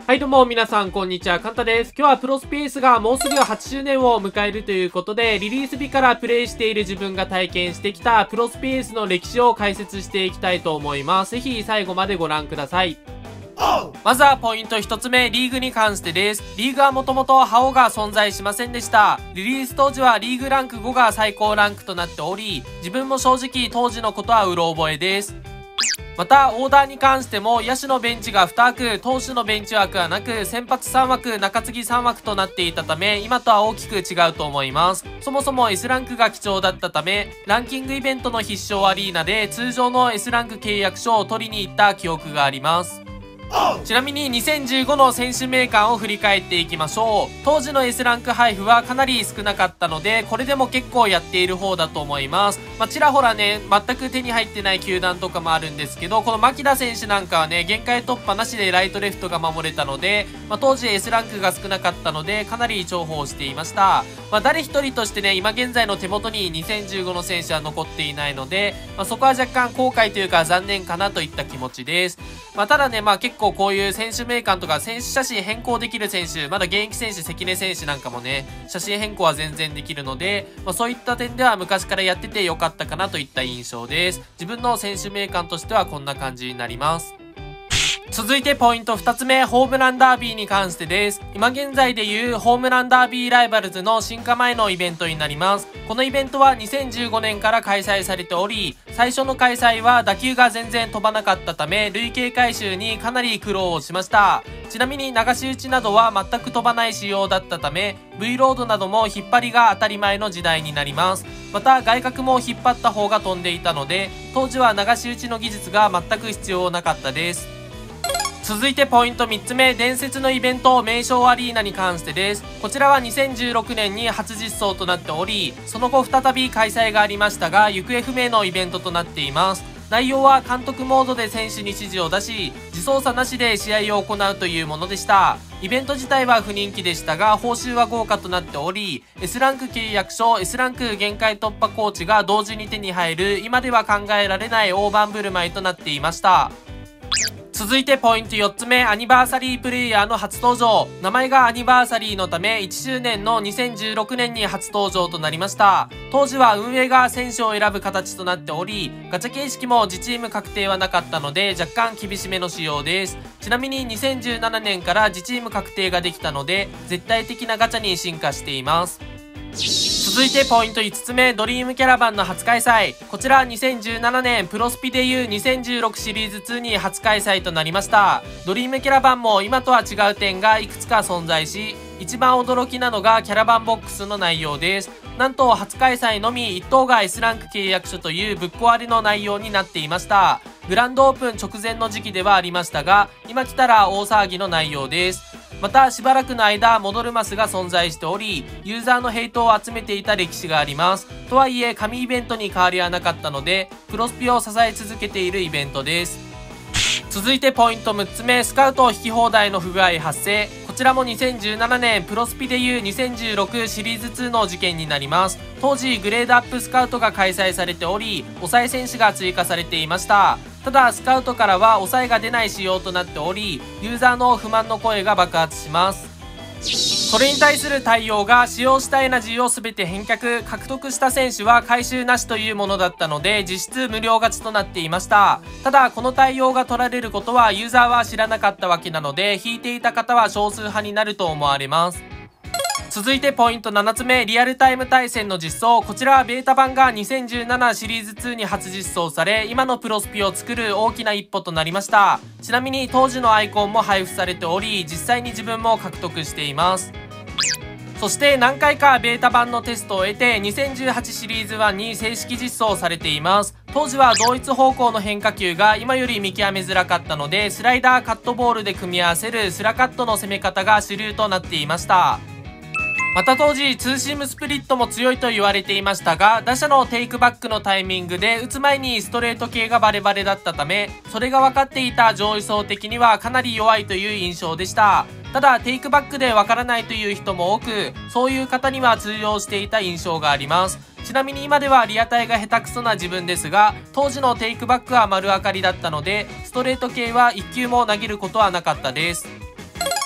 はいどうも皆さんこんにちは、カンタです。今日はプロスペースがもうすぐ8周年を迎えるということで、リリース日からプレイしている自分が体験してきたプロスペースの歴史を解説していきたいと思います。ぜひ最後までご覧ください。まずはポイント1つ目、リーグに関してです。リーグはもともとハオが存在しませんでした。リリース当時はリーグランク5が最高ランクとなっており、自分も正直当時のことはうろ覚えです。またオーダーに関しても野手のベンチが2枠、投手のベンチ枠はなく、先発3枠、中継ぎ3枠となっていたため、今とは大きく違うと思います。そもそも S ランクが貴重だったため、ランキングイベントの必勝アリーナで通常の S ランク契約書を取りに行った記憶があります。ちなみに2015の選手名鑑を振り返っていきましょう。当時の S ランク配布はかなり少なかったので、これでも結構やっている方だと思います。ちらほらね、全く手に入ってない球団とかもあるんですけど、この牧田選手なんかはね、限界突破なしでライトレフトが守れたので、当時 S ランクが少なかったので、かなり重宝していました。誰一人としてね、今現在の手元に2015の選手は残っていないので、そこは若干後悔というか残念かなといった気持ちです。ただね、結構こういう選手名鑑とか選手写真変更できる選手、まだ現役選手、関根選手なんかもね、写真変更は全然できるので、そういった点では昔からやっててよかったかなといった印象です。自分の選手名鑑としてはこんな感じになります。続いてポイント2つ目、ホームランダービーに関してです。今現在でいうホームランダービーライバルズの進化前のイベントになります。このイベントは2015年から開催されており、最初の開催は打球が全然飛ばなかったため、累計回収にかなり苦労をしました。ちなみに流し打ちなどは全く飛ばない仕様だったため、V ロードなども引っ張りが当たり前の時代になります。また外角も引っ張った方が飛んでいたので、当時は流し打ちの技術が全く必要なかったです。続いてポイント3つ目、伝説のイベント名称アリーナに関してです。こちらは2016年に初実装となっており、その後再び開催がありましたが、行方不明のイベントとなっています。内容は監督モードで選手に指示を出し、自走差なしで試合を行うというものでした。イベント自体は不人気でしたが、報酬は豪華となっており、S ランク契約書、S ランク限界突破コーチが同時に手に入る、今では考えられない大盤振る舞いとなっていました。続いてポイント4つ目、アニバーサリープレイヤーの初登場。名前がアニバーサリーのため、1周年の2016年に初登場となりました。当時は運営が選手を選ぶ形となっており、ガチャ形式も自チーム確定はなかったので、若干厳しめの仕様です。ちなみに2017年から自チーム確定ができたので、絶対的なガチャに進化しています。続いてポイント5つ目、ドリームキャラバンの初開催。こちら2017年プロスピでいう2016シリーズ2に初開催となりました。ドリームキャラバンも今とは違う点がいくつか存在し、一番驚きなのがキャラバンボックスの内容です。なんと初開催のみ1等が S ランク契約書というぶっ壊れの内容になっていました。グランドオープン直前の時期ではありましたが、今来たら大騒ぎの内容です。またしばらくの間戻るマスが存在しており、ユーザーのヘイトを集めていた歴史があります。とはいえ神イベントに変わりはなかったので、プロスピを支え続けているイベントです。続いてポイント6つ目、スカウト引き放題の不具合発生。こちらも2017年プロスピでいう2016シリーズ2の事件になります。当時グレードアップスカウトが開催されており、抑え選手が追加されていました。ただスカウトからは抑えが出ない仕様となっており、ユーザーの不満の声が爆発します。それに対する対応が、使用したエナジーを全て返却、獲得した選手は回収なしというものだったので、実質無料勝ちとなっていました。ただこの対応が取られることはユーザーは知らなかったわけなので、引いていた方は少数派になると思われます。続いてポイント7つ目、リアルタイム対戦の実装。こちらはベータ版が2017シリーズ2に初実装され、今のプロスピを作る大きな一歩となりました。ちなみに当時のアイコンも配布されており、実際に自分も獲得しています。そして何回かベータ版のテストを得て、2018シリーズ1に正式実装されています。当時は同一方向の変化球が今より見極めづらかったので、スライダーカットボールで組み合わせるスラカットの攻め方が主流となっていました。また当時ツーシームスプリットも強いと言われていましたが、打者のテイクバックのタイミングで打つ前にストレート系がバレバレだったため、それが分かっていた上位層的にはかなり弱いという印象でした。ただテイクバックで分からないという人も多く、そういう方には通用していた印象があります。ちなみに今ではリアタイが下手くそな自分ですが、当時のテイクバックは丸分かりだったので、ストレート系は1球も投げることはなかったです。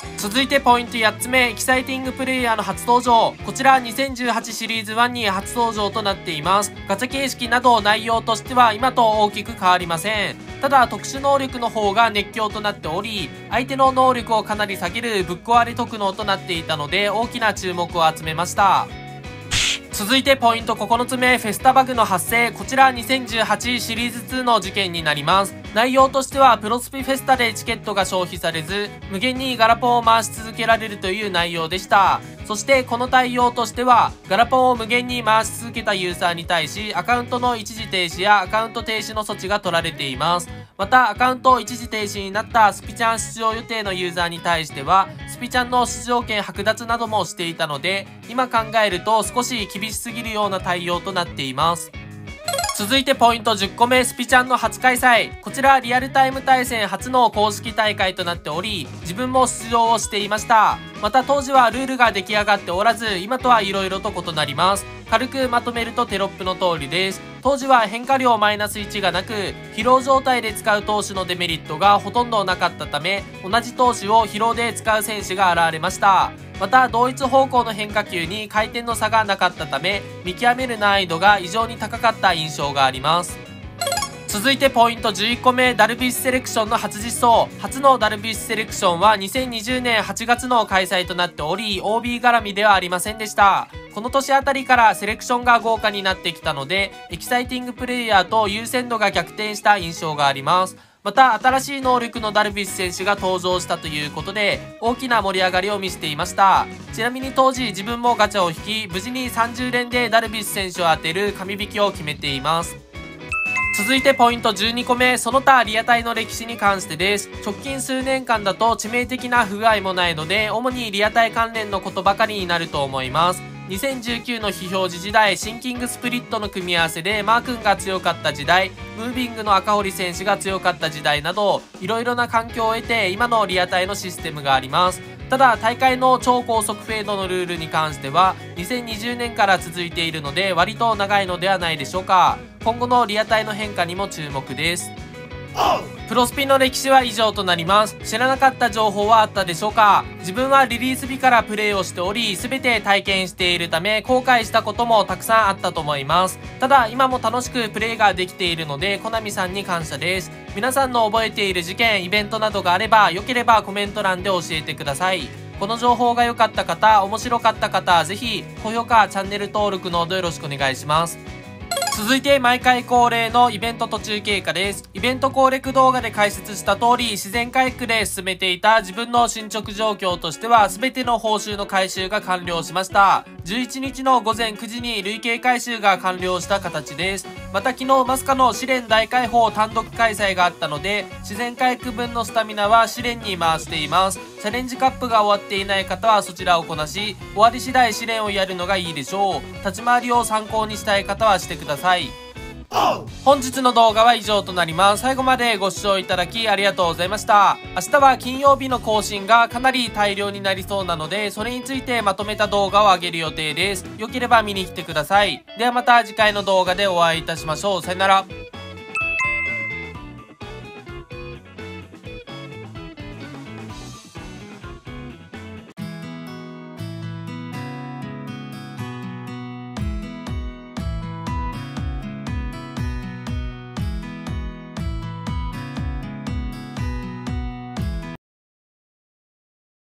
続いてポイント8つ目、エキサイティングプレイヤーの初登場。こちら2018シリーズ1に初登場となっています。ガチャ形式など内容としては今と大きく変わりません。ただ特殊能力の方が熱狂となっており、相手の能力をかなり下げるぶっ壊れ特能となっていたので大きな注目を集めました。続いてポイント9つ目、フェスタバグの発生。こちら2018シリーズ2の事件になります。内容としてはプロスピフェスタでチケットが消費されず無限にガラポンを回し続けられるという内容でした。そしてこの対応としてはガラポンを無限に回し続けたユーザーに対しアカウントの一時停止やアカウント停止の措置が取られています。またアカウント一時停止になったスピチャン出場予定のユーザーに対してはスピチャンの出場権剥奪などもしていたので、今考えると少し厳しすぎるような対応となっています。続いてポイント10個目、スピチャンの初開催。こちらリアルタイム対戦初の公式大会となっており、自分も出場をしていました。また当時はルールが出来上がっておらず、今とは色々と異なります。軽くまとめるとテロップの通りです。当時は変化量マイナス1がなく、疲労状態で使う投手のデメリットがほとんどなかったため、同じ投手を疲労で使う選手が現れました。また同一方向の変化球に回転の差がなかったため、見極める難易度が異常に高かった印象があります。続いてポイント11個目、ダルビッシュセレクションの初実装。初のダルビッシュセレクションは2020年8月の開催となっており、 OB 絡みではありませんでした。この年あたりからセレクションが豪華になってきたので、エキサイティングプレイヤーと優先度が逆転した印象があります。また新しい能力のダルビッシュ選手が登場したということで大きな盛り上がりを見せていました。ちなみに当時自分もガチャを引き、無事に30連でダルビッシュ選手を当てる神引きを決めています。続いてポイント12個目、その他リアタイの歴史に関してです。直近数年間だと致命的な不具合もないので、主にリアタイ関連のことばかりになると思います。2019の非表示時代、シンキングスプリットの組み合わせでマー君が強かった時代、ムービングの赤堀選手が強かった時代など、いろいろな環境を得て今のリアタイのシステムがあります。ただ大会の超高速フェードのルールに関しては2020年から続いているので割と長いのではないでしょうか。今後のリアタイの変化にも注目です。プロスピの歴史は以上となります。知らなかった情報はあったでしょうか。自分はリリース日からプレイをしており、全て体験しているため後悔したこともたくさんあったと思います。ただ今も楽しくプレイができているのでコナミさんに感謝です。皆さんの覚えている事件、イベントなどがあれば良ければコメント欄で教えてください。この情報が良かった方、面白かった方、ぜひ高評価、チャンネル登録のほどよろしくお願いします。続いて毎回恒例のイベント途中経過です。イベント攻略動画で解説した通り、自然回復で進めていた自分の進捗状況としては全ての報酬の回収が完了しました。11日の午前9時に累計回収が完了した形です。また昨日まさかの試練大解放単独開催があったので、自然回復分のスタミナは試練に回しています。チャレンジカップが終わっていない方はそちらをこなし、終わり次第試練をやるのがいいでしょう。立ち回りを参考にしたい方はしてください。本日の動画は以上となります。最後までご視聴いただきありがとうございました。明日は金曜日の更新がかなり大量になりそうなので、それについてまとめた動画を上げる予定です。よければ見に来てください。ではまた次回の動画でお会いいたしましょう。さよなら。